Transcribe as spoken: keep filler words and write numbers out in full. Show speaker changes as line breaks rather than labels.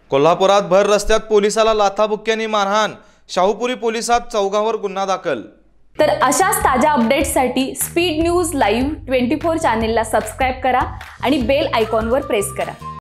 कोल्हापुरात भर रस्त्यात पोलिसाला लाथाबुक्क्यांनी मारहाण, शाहूपुरी पोलिसात चौघावर गुन्हा दाखल।
तर अशाच ताज्या अपडेट्ससाठी speed news live twenty four चॅनेलला सबस्क्राइब करा आणि बेल आयकॉनवर प्रेस करा।